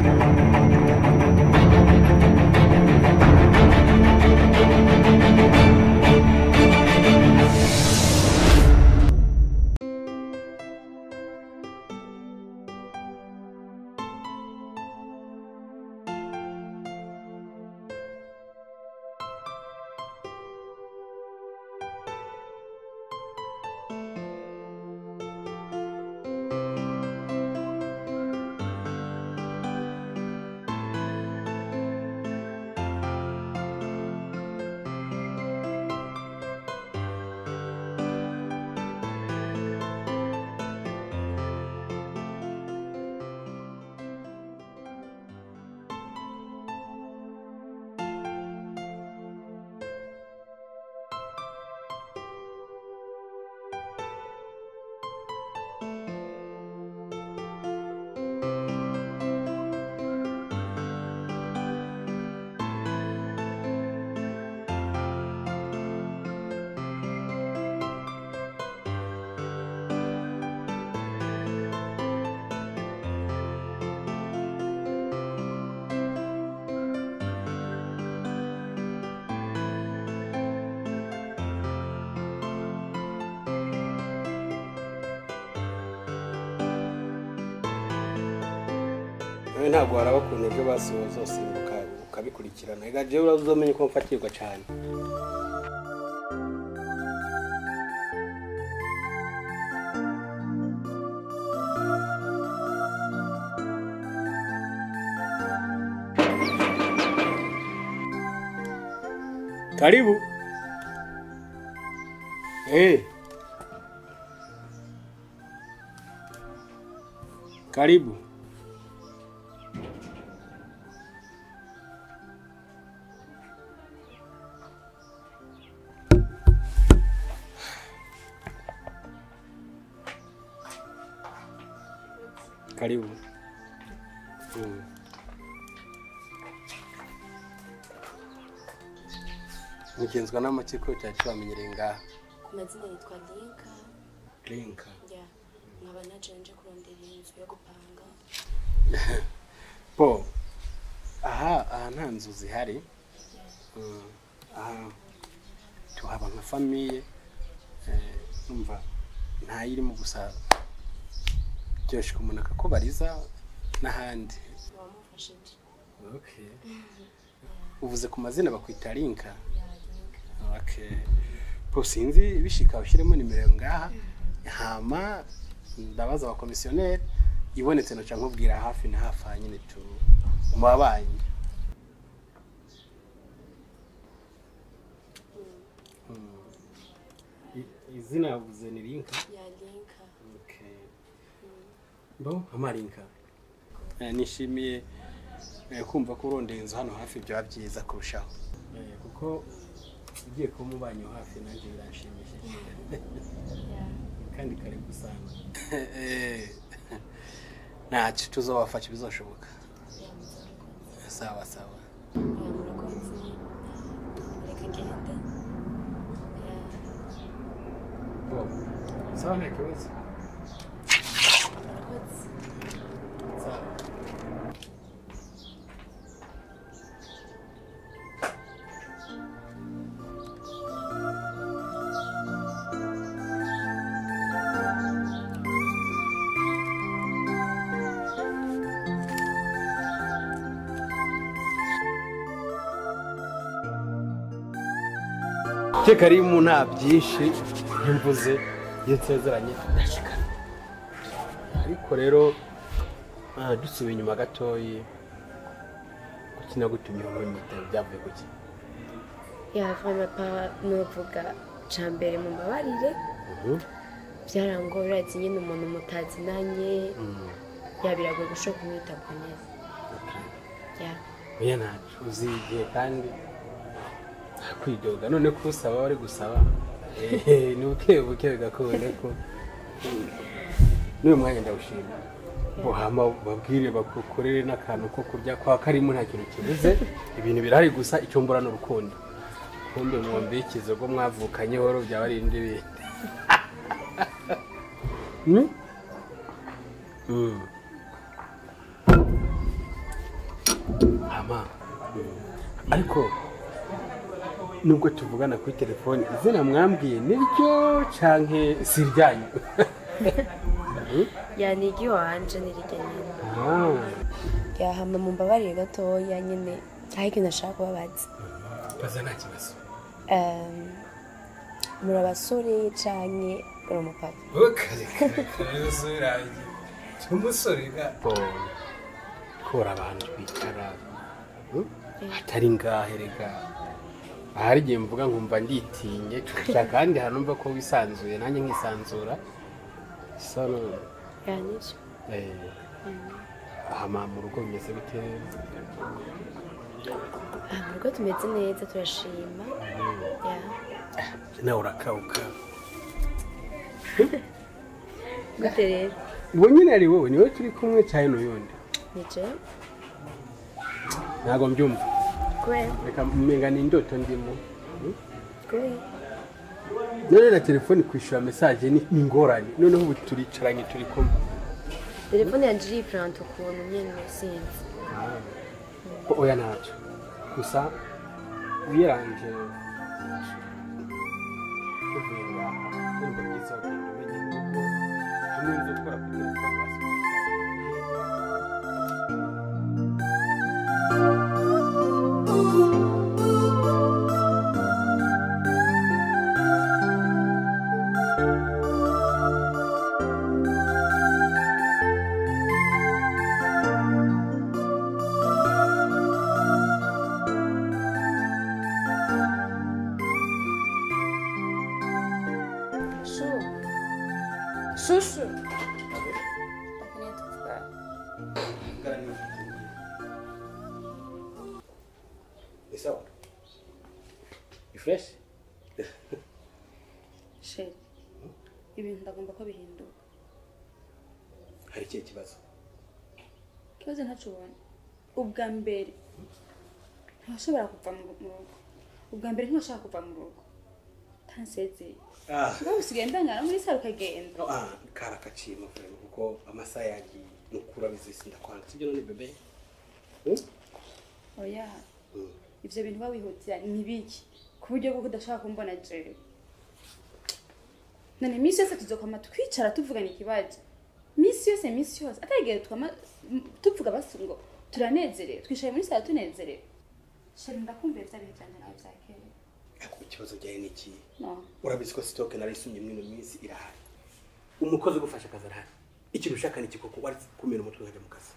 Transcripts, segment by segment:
ntabwo waraba kuntu byo basoza usimbuka ukabikurikirana ega je urazomenye ko mfatirwa cyane karibu karibu karibu mugenzwa n'amakiko cyacu bamenyereye ngaha amazina yitwa Linka ya nkaba naje kurondera inzu yo gupanga po aha nta nzu zihari aha tuhaba nka famille numva nta irimo gusa cyoshe umuntu akakubariza n'ahandi wamufashije okay uvuze ku mazina bakwita Linka okay po sinzi bishika ushyiremo nimero ngaha hama ndabaza wa komisioneri ibonetse no canke ubwira hafi na hafa nyine tu mubabanyi izina yavuze ni Linka ya Linka okay bo amarinka nishimiye kumva ko urondeye inzu hano hafi byo byiza kurushaho kuko ugiye ko mubanyo hafi nanjye biranshimishije kandi kare gusanga nacu tuzobafasha bizoshoboka sawa sawa sawa nta kibazo Ke Karimu nta byinshi mvuze yensezeranye ndashikana ariko rero dusubiye inyuma gatoyi gukina gutumye umuntu byavuye kuki ya vraiment pas novuga cambere mu mabarire byarangora ati nyine umuntu mutazinanye yabiragoye gushoka kumwita ku neza ya oya nacu uzigiye kandi kwidoga none ko usaba wari gusaba ni buke gakubone ko n'uyu mwanya ndawushima buhama babwire bakukorere n'akantu ko kurya kwa Karimu nta kintu kibuze ibintu birahari gusa icyo mbura n'urukundo kumbe mwombe ikizo go mwavukanye horo byabari indi bindi hama ariko nubwo tuvugana kuri telefone izina mwambwiye niryo canke siryanyu yani igiwanje niryo nyine yahama mumbabarire gatoya nyine ariko nashaka kubabaza baza nta kibazo muri abasore canke uri umupapa umusore umusore kora abantu bicara atari ngahe rega ahari igihe mvuga nkumva nditinye kandi hanumva ko wisanzuye nanjye nkisanzura sano yanije hama mu rugo bimeze bite mu rugo tumeze neza turashima nawe urakawuka gute rero uwo nyine ari wowe niwe turi kumwe cyane n'uyundi nije ntabwo mbyumva kubera reka mmenga ni indoto ndimo kubera none na telefone kwishyura mesaje ni ingorane noneho ubu turicaranye turi kumwe telefone yanjye iripurante ukuntu nyine sinzi oya ntacyo gusa uyiranje uvuye ngaha nubwo byiza ugenda umenya nuko hamwe nzo gukora kuri telefone basubiza Shushu. Ni sawa? Ni fresh? Sheri. Ibintu ndagomba ko bihinduka. Hari ikihe kibazo? Kibazo ntacubona. Ubwa mbere ntashobora kuva mu rugo. Ubwa mbere ntashaka kuva mu rugo. Tansezeye. Ngo usigaye ndangana muri saro kagenda. Karakacima kuko amasaha yagiye nukura bizisi ndakwanga sibyo none bebe. Oya. Ivyo bintu babihutira ni biki? Ku buryo bwo kudashaka kumbona jewe. None misi yose tuzokama twicara tuvugana ikibazo. Misi yose atagere tuvuga basungo turanezerewe twishaye muri saro tunezerewe. Sheri ndakumbuye vya bintu cyane nawe byakeye. Ikibazo cyaye niki? No. Urabizi ko stock narisumye mwino minsi irahari. Umukozi gufasha akazi arahari. Ikintu ushaka ni kikoko wari kumena umutwe nkajya mu kazi.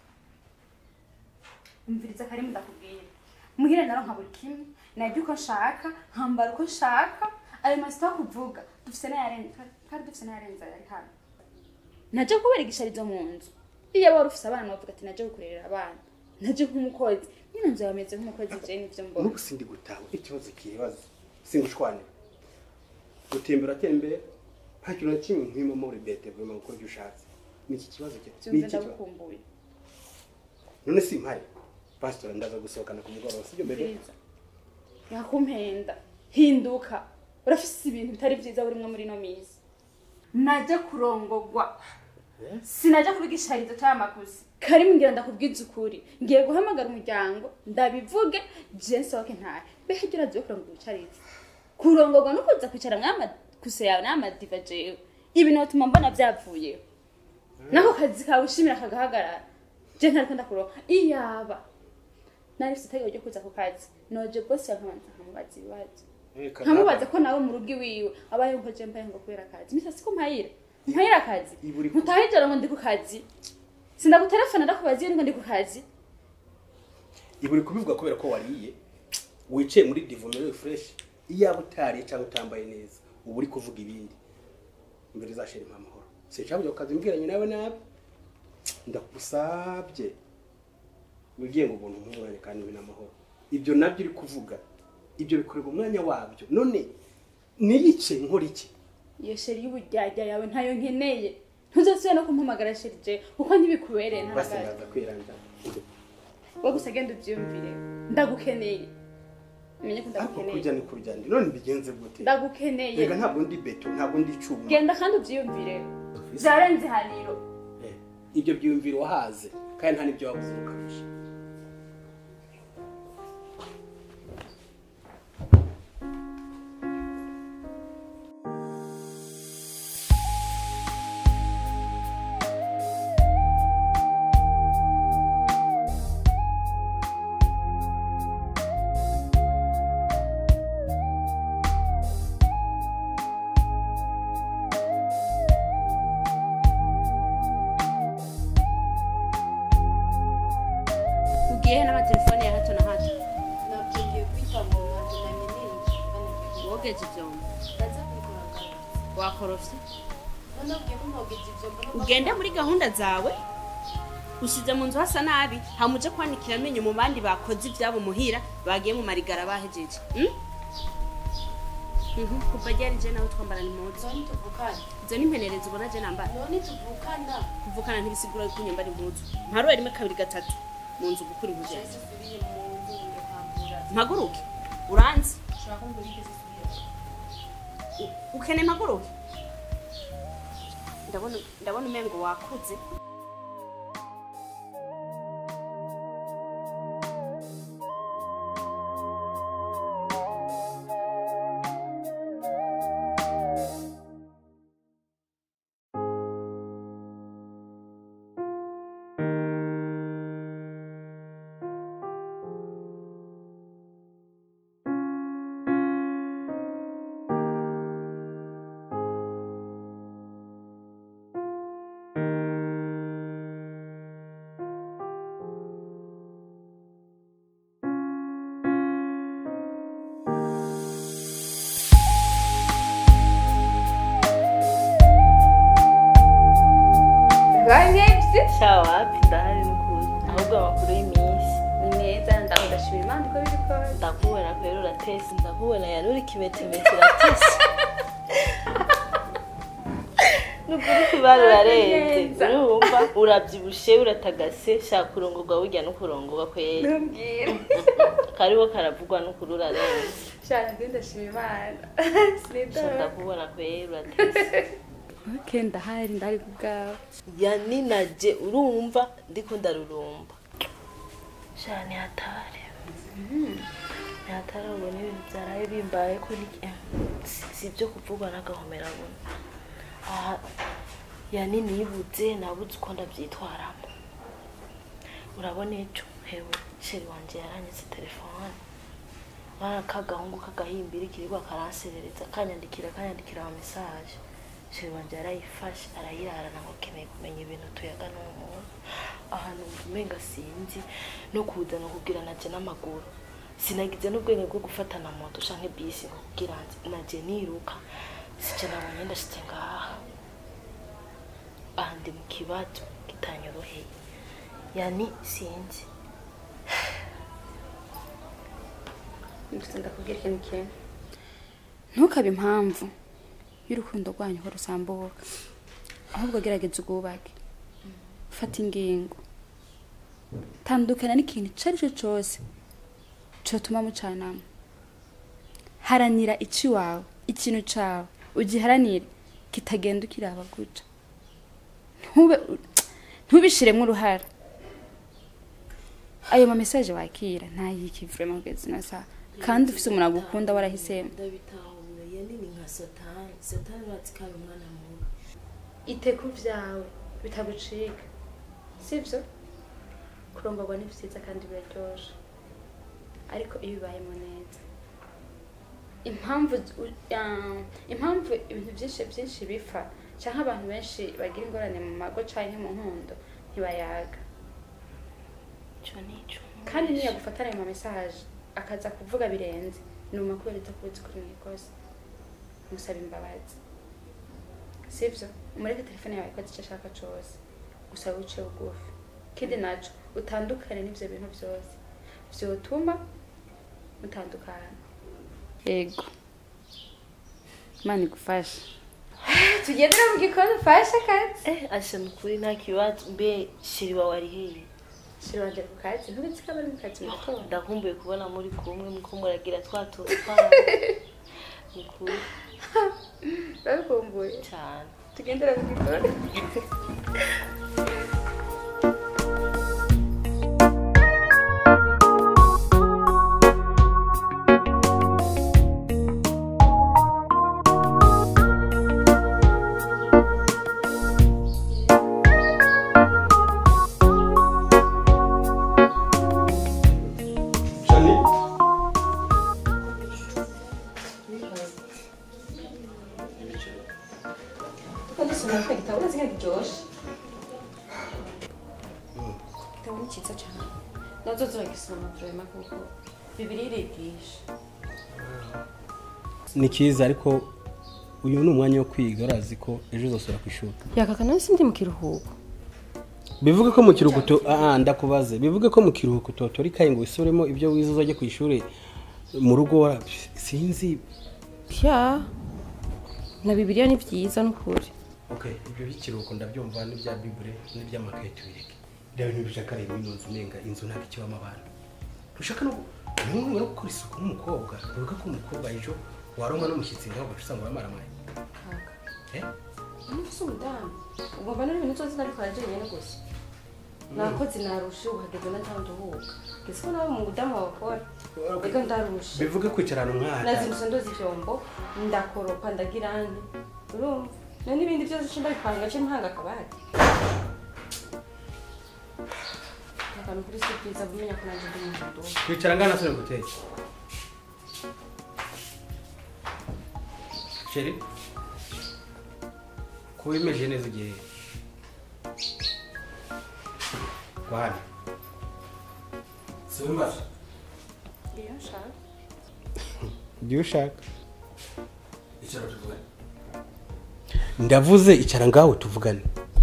Umviriza kari mudakubwiye. Muhire naro nkaburi kimwe, najye uko nshaka, nkambara uko nshaka, ayo masita kuvuga. Dufise na yarenza, kandi dufise na yarenza yari hano. Naje kubera igisharizo mu nzu. Iyo wari ufise abana bavuga ati naje gukurera abana. Naje nk'umukozi. Nyine nzo yameze nk'umukozi je n'ivyo mbona. Nuko sindi gutawe ikibazo kibazo. Singushwane. Gutembera tembere nta kintu na kimwe nk'imo muri bete vuba gukora ibyo ushatse. Niki kibazo cyo? Niki ndakumbuye. None si mpari. Pastor ndaza gusohokana ku mugoroba sibyo mbere. Yakumpenda. Hinduka. Urafise ibintu bitari byiza burimwe muri no mizi. Naje kurongogwa. Sinaje kubigisharizo cy'amakuzi. Kari mbwira ndakubwiza ukuri. Ngiye guhamagara umuryango ndabivuge je nsohoke ntare. Behe gira byo kurongogwa ucarize. Kurongogwa no kuza kwicara mwama kuseya nama diva je. Ibintu bituma mbona byavuye. Nako kazi kawe ushimira kagahagarara. Je ntari kwenda kuronka. Iyaba. Nari sitege cyo kuza ku kazi. Noje boss yankamanza nkamubaza ibibazo. Nkamubaza ko nawe mu rugo iwiwe abaye ngo je mbaye ngo kubera kazi. Misa siko mpayira. Mpayira kazi. Mutahijara ngo ndi ku kazi. Sindagutelefona ndakubaziye ngo ndi ku kazi. Iburi kubivuga kubera ko wariye. Wicaye muri divomero fresh. Iyaba utari cyangwa utambaye neza. Ubu uri kuvuga ibindi. Imbere zashira impamahoro. Sinshaka kazi mbwiranye nawe nabi. Ndakusabye. Wigiye ngo ubuntu nk'umwanya kandi binamahoro. Ibyo nabyo uri kuvuga. Ibyo bikorerwa umwanya wabyo. None niyice nkora iki? Iyo sheri y'ubujyajya yawe ntayo nkeneye. Ntuzasuye no kumpamagara sheri je kuko ntibikubereye nta basi ndaza kwiranja. Wagusa genda ubyumvire. Ndagukeneye. Menye ko ndagukeneye. Kujya ni kurya ndi. None bigenze gute? Ndagukeneye. Rega ntabwo ndi beto, ntabwo ndi cyuma. Genda kandi ubyumvire. Zarenze haniro. Ibyo byumviro wahaze kandi nta nibyo wabuze ukabisha. ugiye he n'amatelefone ya hato na hato nabwiye kwitaba umwanzu na minini wogeje ivyombo ndaza kwikoranga wakorofye nabwiye ko ntogeje ivyombo ugende muri gahunda zawe usize mu nzu hasa nabi hamuje kwanikira amenyo mu bandi bakoze ivyabo muhira bagiye mu marigara bahejeje kuva ryari je nawe twambara impuzu none tuvukana izo n'impenerezo ubona je nambara none tuvukana kuvukana ntibisigura ko nyambara impuzu mparuwe rimwe kabiri gatatu mu nzu gukura impuzu cyese subiye mu nzu ngiye kwambura mpaguruke uranzi ushaka ko ngurike subiye ukene mpaguruke ndabona umengo wakuze Shawapi ndahari n'ukuri ahubwo amakuru y'iminsi ni meza ndashimira Imana ko biri kose ndakubona kwera uratese ndakubona yanuri kibetemete uratese nukuri kibara urarenze urumva urabyibushe uratagase shaka kurongorwa burya no kurongorwa kwera ntumbwire kariho karavugwa n'ukuri urarenze cyane ndashimira Imana ndakubona kwera uratese okay ndahari ndari kubwawe yaninaje urumva ndiko ndarurumba shani hatare hatare ubwo n'ibintu byaraye bimbaye ko si byo kuvugwa n'agahomera buno aha yanini yibuze nabuze uko ndabyitwaramo urabona ejo hewe sheri wanje yaranyitse telefone barakagahungu kagahimbira kirirwa karanserereza kanyandikira ama message sheri wanje yarayifashe arayirarana ngo keneye kumenya ibintu tuyaga n'umuntu ahantu umenga sinzi no kuza no kugira naje n'amaguru sinagize n'ubwenge bwo gufata na moto canke bisi ngo kugira naje niruka sije nabonye ndashitse ngaha andi mu kibazo kitanyoroheye yani sinzi ndakubwira ikintu kimwe ntukabe impamvu y'urukundo rwanyu ho rusambuka ahubwo gerageza ubwubake fata ingingo tandukana n'ikintu icyo ari cyo cyose cyotuma mucanamo haranira ici wawe ikintu cawe ugiharanire kitagenda ukiraba guca ntubishiremo uruhara ayo ma message wakira ntayikivure mu bwezina sa kandi ufise umuntu agukunda warahisemo ndabitahura yanini nka satani batsikara umwana mubi ite ku vyawe bitagucika sivyo kurongorwa ni vyiza kandi biraryoshe ariko iyo bibayemo neza impamvu ibintu byinshi bipfa canke abantu benshi bagira ingorane mu mago canke mu nkundo ntibayaga kandi niyo gufatana ayo message akaza kuvuga birenze numa kubera itakuzi kuri mwikosa musaba imbabazi sivyo umureke telefone yawe ikoze icyo ashaka cose gusa wice bugufi kindi naco utandukane n'ivyo bintu vyose vyotuma mutandukana yego Imana igufashe tugendera mu gikoni ufashe kazi asha nukuri nta kibazo mbe shiri wawe ari hehe shiri wanje ku kazi ntubitse ko bari mu kazi mu gitondo ndakumbuye kubona muri kumwe muko muragira twatuntu twawe nukuri babikumbuye cyane tugendera mu gikoni nazo ziragisoma vraiment kuko bibiri irigisha ni cyiza ariko uyu ni umwanya wo kwiga urazi ko ejo uzasubira ku ishuri yakaka nawe sindi mu kiruhuko bivuge ko mu kiruhuko ndakubaze bivuge ko mu kiruhuko totori kayi ngo isubiremo ibyo wize uzajye ku ishuri mu rugo sinzi ya na bibiliya ni byiza n'ukuri okay ibyo by'ikiruhuko ndabyumva n'ibya bible n'iby'amakaye tubireke reba ibintu bishaka reba ino nzu nenga inzu ntabwo ikibamo abantu ushaka no gukora isuku n'umukobwa bivuga ko umukobwa ejo waromwa n'umushyitsi ngaho usanga baramaramaye nufise umudamu ugomba n'ibintu byose nabikora jenyine gusa nakoze narushe uhageze n'atanduhuka gese ko nawe mu mudamu wakora ega ndarushe bivuge kwicarana umwana nazindutse ndoza ivyombo ndakoropa ndagira nti urumva none n'ibindi byose cyo ndabipanga cyo mpanga akabati akantu kuri surprise abumenya ko nanje ndi mu ndobo kwicara ngana sone guteke Chéri kuba imeje neza ugiye kwani Simba iyo nshaka Igihe ushaka icara tuvugane ndavuze icara ngaho tuvugane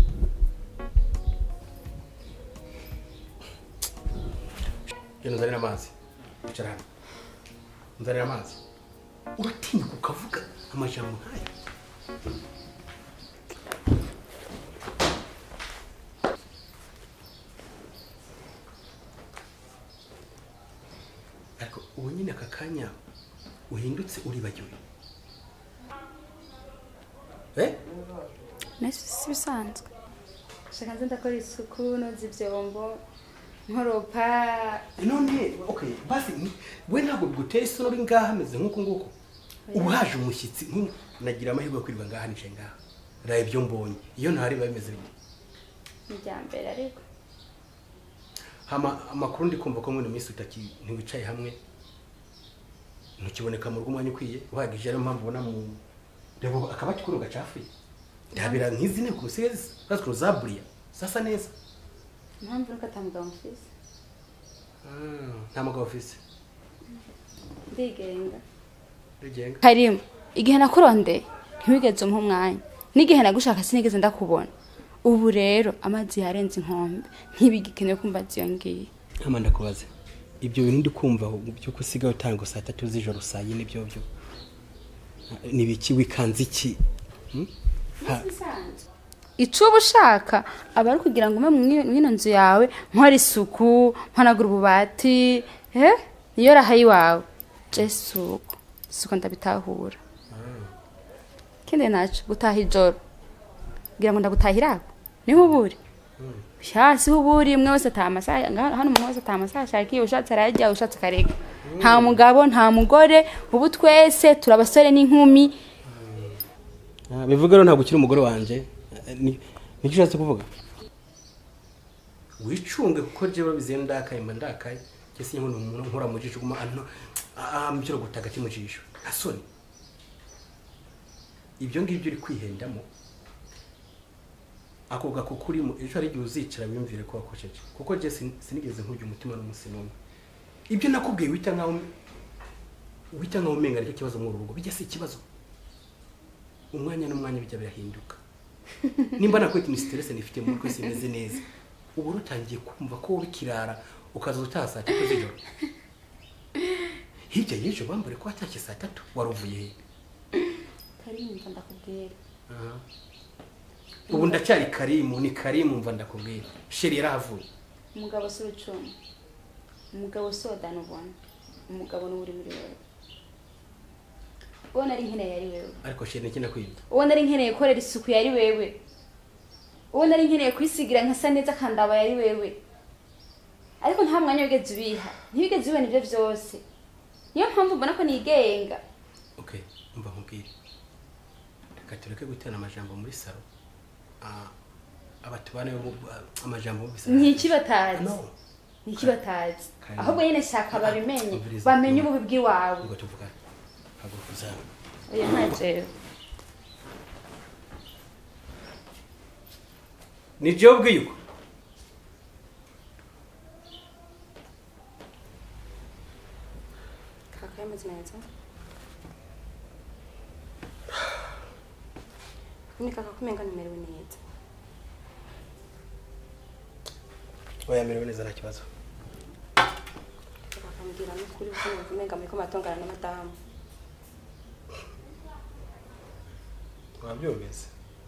Genda nzanira amazi icara hano nzanira amazi uratinyuka ukavuga amajambo nkaya ariko ubu nyine aka kanya uhindutse uribagiwe nasi bisanzwe shaka nze ndakora isuku noza ivyombo nkoropa none okay basi we ntabwo guteye isoni uri ngaha ameze nk'uko nguko ubu haje umushyitsi nagira amahirwe yo kwirirwa ngaha nicaye ngaha raba ibyo mbonye iyo ntari biba bimeze bite ni irya mbere ariko amakuru ndi kumva ko muri minsi ntiwicaye hamwe ntukiboneka mu rugo umwanya ukwiye uhagije ariyo mpamvu ubona mu reba akabati kuri gacafuye ndabira nk'izi nteko usigaye bazikuru zaburiya sasa neza impamvu nuko atamugabo mufise nta mugabo ufise ndigenga rigenga Karimu igihe nakurondeye ntiwigeze umpa umwanya n'igihe nagushaka sinigeze ndakubona ubu rero amazi yarenze inkombe ntibigikenewe kumva ziyongeye nkama ndakubaze ibyo bintu ndi kumva byo kusigaye utanga saa 3 z'ijoro saa 4 nibyo byo nibiki wikanze iki ico ubushaka aba ari kugira ngo ume mwino nzu yawe nkora isuku mpanagura ububati niyo rahayi wawe jesuko suko ndabitahura kende naco gutaha ijoro kugira ngo ndagutahirako niho uburi hasi uburi umwe wese atamasaha hano umwe wese atamasaha shakiye ushatse arajya ushatse karega nta mugabo nta mugore ubu twese turabasore n'inkumi bivuga rero ntabwo ukiri umugore wanje nicyo ushatse kuvuga wicunge kuko jewe biziye ndakaye mba ndakaye cyese nyine umuntu nkora mu jisho kuma amcyo gutaga mu jisho asoni ibyo ngibyo uri kwihendamo ako gako kurimo ejo ari gihe uzicara wimvire ko wakosheje kuko je sinigeze nkujya umutima n'umunsi n'umwe ibyo nakubwiye wita nkaho umenga aricyo kibazo mu rugo bijya si ikibazo umwanya n'umwanya bijya birahinduka nimba nakwita ni stress nifite mu kwese imeze neza ubu rutangiye kumva ko bikirara ukaza utasa 3 z'ijoro hirya y'ejo bambure ko atashye saa 3 waruvuye he Karimu mva ndakubwira ubu ndacyari Karimu ni Karimu mva ndakubwira sheri yarahavuye umugabo si ucuma umugabo si odanubona umugabo n'uri muri wewe ubona ari nkeneye yari wewe ariko sheri niki nakwita ubona ari nkeneye korera isuku yari wewe ubona ari nkeneye kwisigira nkasa neza kandaba yari wewe ariko nta mwanya wigeze ubiha ntibigeze ubona ibyo byose niyo mpamvu mbona ko nigenga okay umva nkubwire reka tureke gutana amajambo muri salo abatubane amajambo bisa nk'ikibatazi nk'ikibatazi ahubwo nyine shaka babimenye bamenye ububi bw'iwawe ngo tuvuga haguruka uzaba oya ntajewe ni je ubwiyuko kameze neza nika kakumenga nimerewe neza oya merewe neza nta kibazo bakambwira n'ukuri ko kumenga muri ko matongana na madamu wabyumvise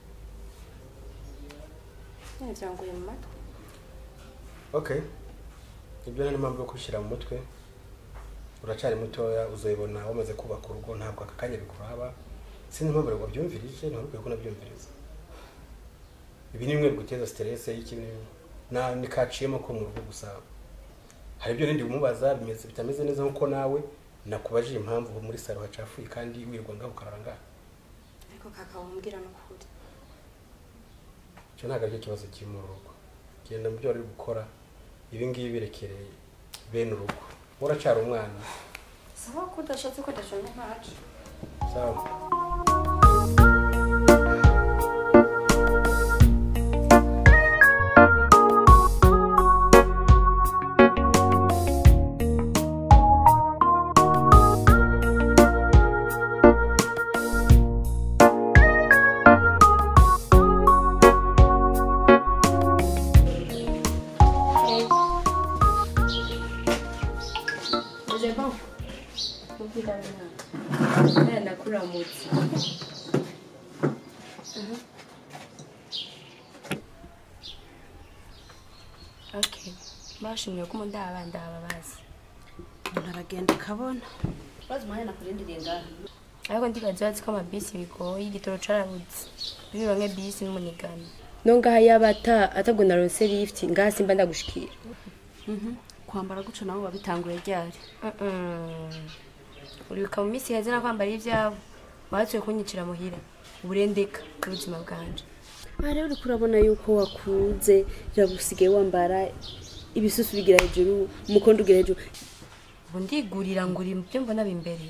byanguye mu matwi okay ibyo ni impamvu yo kushyira mu mutwe uracari mutoya uzoyibona wamaze kubaka urugo ntabwo aka kanya bikuraba sinzi impamvu rero byumvirije ntabwo ko nabyumviriza ibi ni bimwe biguteza stress y'ikintu na nikaciyemo ko mu rugo gusa hari ibyo nindi umubaza bimeze bitameze neza nkuko nawe nakubajije impamvu muri saro hacafuye kandi wirwa ngaho kararanga ariko kaka wambwira n'ukuri cyo ntago ari kibazo kiri mu rugo genda mu byo ari gukora ibi ngibi birekereye bene urugo uracara umwana sawa ko udashatse ko dashonje ntacu sawa nakuramutse okay bashimye ko umuntu abandaba bazi umuntu aragenda akabona bazi umwanya nakurindiriye ngaha ariko ndibaza ko amabisi bigoye igitoro carabuze bironke bisi n'umunigano nongaha yabata atabwo na ronse lift ngaha simba ndagushikira kwambara guco nawe wabitanguye ryari uribuka mu minsi heza nakwambara ivyabo watsuye kunyicira muhira uburendeka ubuzima bwanje rero uri kurabona yuko wakuze rabusigaye wambara ibisusu bigira hejuru umukondo ugira hejuru ubu ndigurira ngo uri mu byo mbona bimbere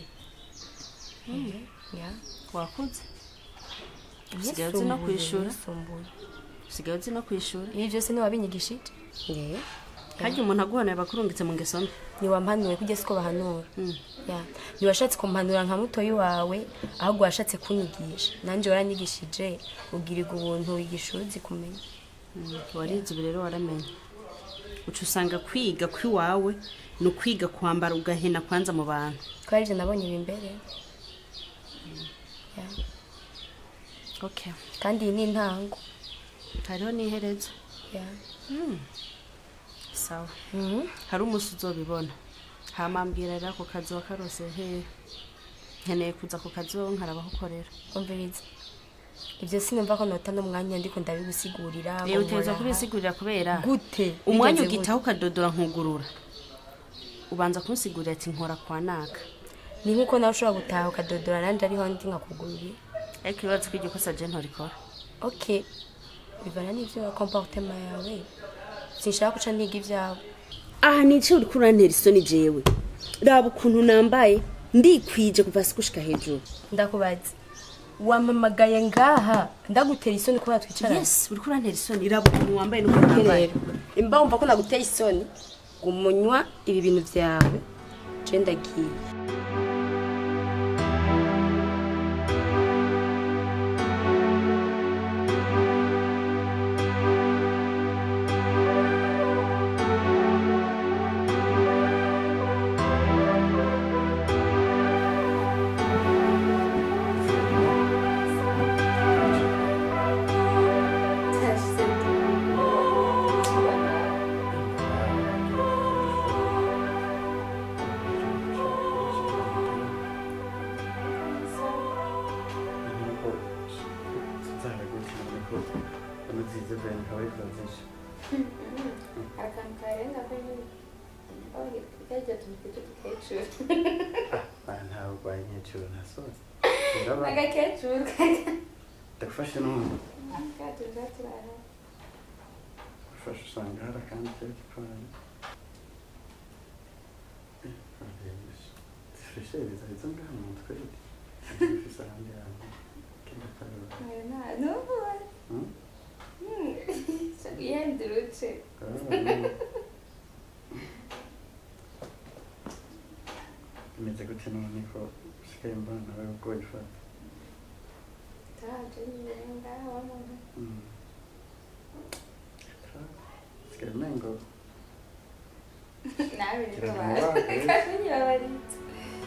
ya wakuze usigaye uzi no kwishura usigaye uzi no kwishura ibi byose ntiwabinyigishije harya umuntu aguhanuye bakurungitse mu ngeso mbi ntiwampanuye kujya siko bahanura ntiwashatse kumpanura nka mutoyi wawe ahubwo washatse kunyigisha nanjye waranyigishije ugirirwa ubuntu wigisha uzi kumenya warize ubu rero waramenye uca usanga kwiga kw'iwawe ni ukwiga kwambara ugahena kwanza mu bantu twari ibyo nabonye ibi imbere okay kandi iyi ni intango hariho n'iherezo sawa hari umunsi uzobibona hamambwira rero ako kazi wakarose he nkeneye kuza ku kazi wowe nkarabaho ukorera umviriza ibyo sinumva ko nota n'umwanya ndiko ndabigusigurira uteza kubisigurira kubera gute umwanya ugitaho ukadodora nkugurura ubanza kunsigurira ati nkora kwa naka ni nkuko nawe ushobora gutaha ukadodora nandi ariho ndi nkakugurira ariko ibibazo ko igikosa je ntorikora okay bivana n'ivyo comportement yawe sinshaka kuca ndiga ivyawe nice uri kurantera isoni jewe raba ukuntu nambaye ndikwije kuva hasi gushika hejuru ndakubaza wamamagaye ngaha ndagutera isoni kuba twicara yes uri kurantera isoni raba ukuntu wambaye n'ukuntu nambaye imba wumva ko naguteye isoni umunywa ibi bintu vyawe je ndagiye Ndagufashe n'umuntu ufashe usanga hari akandi k'igipani zifreshereza izo ngaha mu mutwe zifise ahandi hantu kenda kareba yendurutse bimeze gute none ko usigaye mbona nawe ubwo wifata taraje nyenga wamama usigaye umengo nawe Kira niko nawe, bari kandi babaritse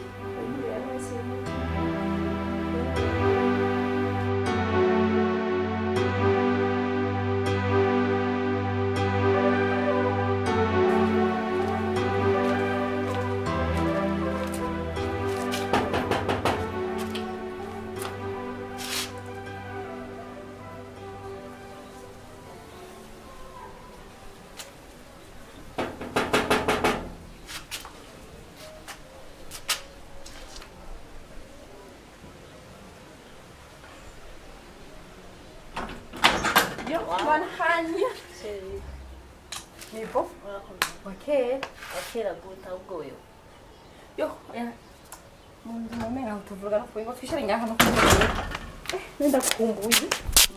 Yo, wanahanya. Sheri, Nipo? urakomeye. Okay. Akera guta ubwo wewe. Yo, ya. Mundu mumera utuvuga no kuingo twishare ngaha no kuingo. Nenda kukumbuye.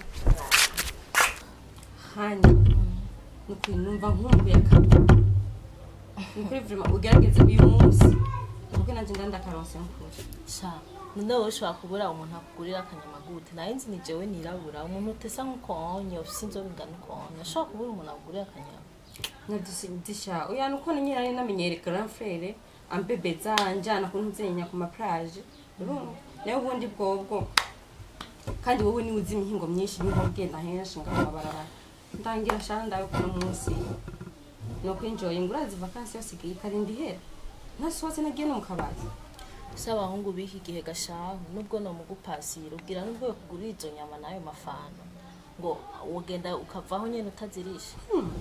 Hanya. Nuko numva nkumbuye akaba. Nukuri vraiment ugerageze uyu munsi. Nuko nanje ndanda karonse mukuri. Sha, none wowe ushobora kubura umuntu akugurira akanyamagute. Nayo nzi ni jewe nirabura. Umuntu utesa nk'ukonye, ufise inzobe ingana ukonye. Ushobora kubura umuntu akugurira akanyama. Nadisha. Oya nuko nyine ari namenyere grand frère. Ambebeza njana kuntuzenya ku ma plage. Urumva? Nayo ubundi bwobwo. Kandi wowe ni uzi imihingo myinshi niho ugenda henshi ngamabarara. Ndangira shara ndayo kuno munsi. No kwinjoye ngurazi vacances yose ikarindi hera. Nasose nagiye no mukabati. Se abahungu b'iki gihe gashaho nubwo no mugupasira ubwira nubwo yo kugurira izo nyama nayo mafano ngo ugenda ukavaho nyene utazirisha.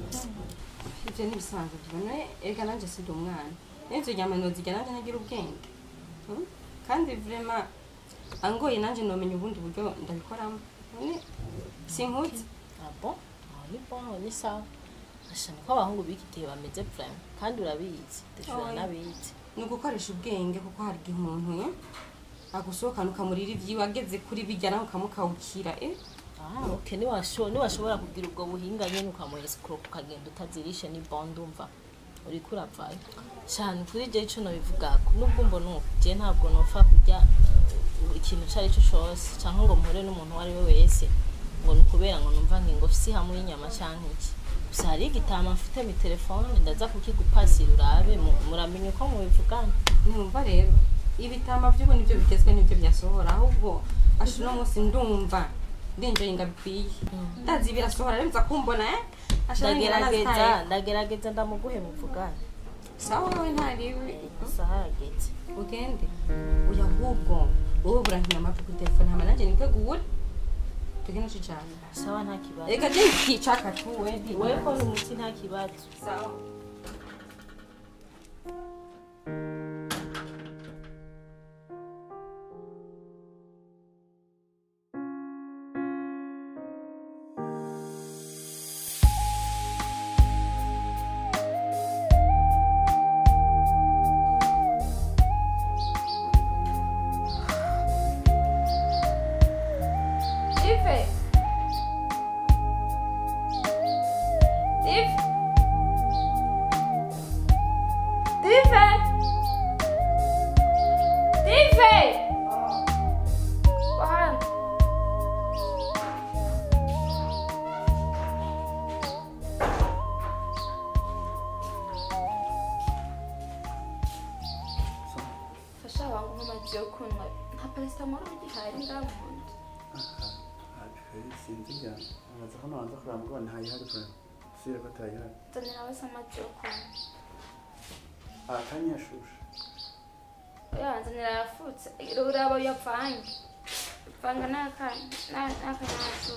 Ivyo ni bisanzwe bibone ega nanje sidi umwana. Nizo nyama nozijya nanje nagira ubwenge. Kandi vraiment angoye nanje nomenya ubundi buryo ndabikoramo. None sinkuzi. Abo, ni bon, ni sawa. Ashana ko abahungu b'iki gihe bameze vraiment kandi urabizi. Ndashobora nabizi. Ni ugukoresha ubwenge kuko hari igihe umuntu agusohokana ukamurira ivyiwe ageze kuri bijya nawe ukamukawukira Okay, niwashobora kugira ubwo buhinga nyene ukamuescroc ukagenda utazirishe ni bon ndumva uri kuravayo cyane kuri je ico no bivugako nubwo mbona je ntabwo nofa kurya ikintu cari cyo cyose cyangwa ngo mpore n'umuntu wari we wese ngo nukubera ngo numva ngingo fisi hamwe inyama canke iki gusa hari igitama mfite mi telefone ndaza kukigupasira urabe muramenye uko mubivugana. Numva rero ibitama by'ubu nibyo bigezwe nibyo byasohora ahubwo ashino munsi ndumva ndinjoye ngabikwiye ndazi birasohora rero nza kumbona ndagerageza ndamuguhe muvugana. Sawa wewe ntariwe Sahageze ugende uya ahubwo wowe burankina amafu ku telefone hama nanje nitegure tugena cyane. sawa nta kibazo. Ega je kichaka tu wewe ko umuti nta kibazo. Sawa. Sinziga amaze hano wanza kurambwa ntayihari pe sire ko tayihari Tanira basama cyoko. akanyashusha Nzanira yafutse uraba yapfanye. Panga naka naso.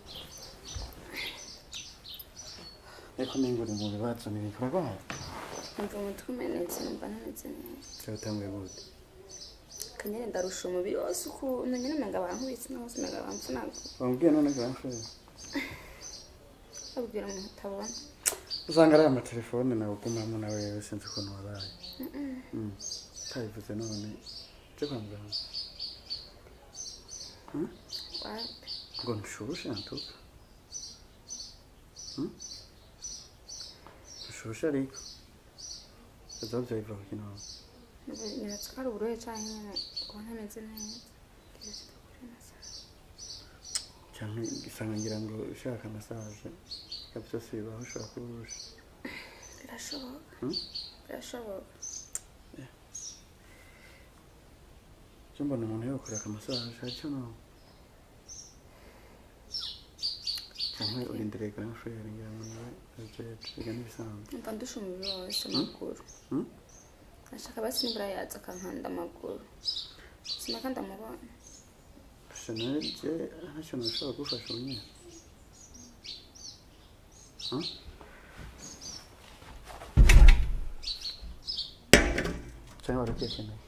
eko ninguri mu bibazo ni bikorwa numva umutwe umenetse numva ntameze neza cyatanguye gute kanyene ndarusha umubiri wose ukuntu nyine umenga bankubitse naho umenga bamfunaga wambwiye none grand-frère babwira umuntu utabona usanga ari amatelefone nawe ugumamo nawe yewe sinzi ukuntu wabaye utabivuze none cyo kwa muganga wapi ngo ntushushe ntuka ntushushe ariko uzabyo biva ku kintu niratwara uburohe canke nyene kuba ntameze neza cyangwa isanga ngira ngo ushaka massage byose bibaho ushobora kurusha birashoboka cyo mbona umuntu yokorera amassage aricyo no cyangwa urindiriye grand-frère ngira ngo nawe biga n'ibisanzwe mva ndusha umubiri wose amaguru ashaka basi nibura yaza akankanda amaguru sinaka ndamubona Chanel je ntacyo nashobora gufasha unyine cyangwa warakekeneye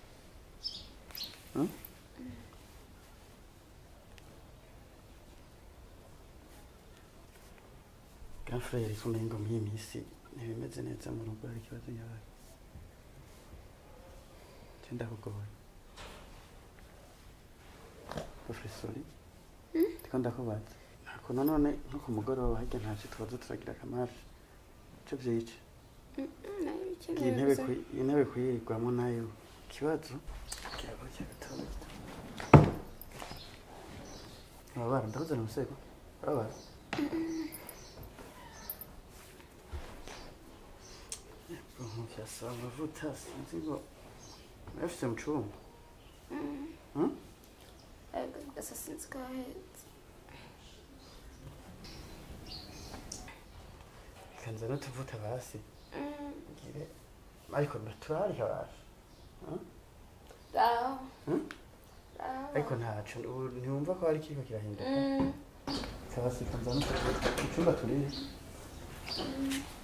grand-frère kumenya ngo muri iyi minsi ntibimeze neza mu rugo hari ikibazo nyabaye cyenda kugoye professori ndiko ndakubaza ntabwo nanone nko ku mugoroba harya ntacyo tubaza turagira akamafi icyo byica intebe kuyirirwamo nayo ikibazo kiraba cyagatoya urabara ndabuzana umusego urabara byasaba amavuta sinzi ngo nayafite mu cyumba gasa sinzi ko ahetse kanza n'utuvuta basi ngire ariko turarya basi ariko ntaco ubu ntiwumva ko hari kiriko kirahinduka kabasi kanza n'utuvuta icyumba turire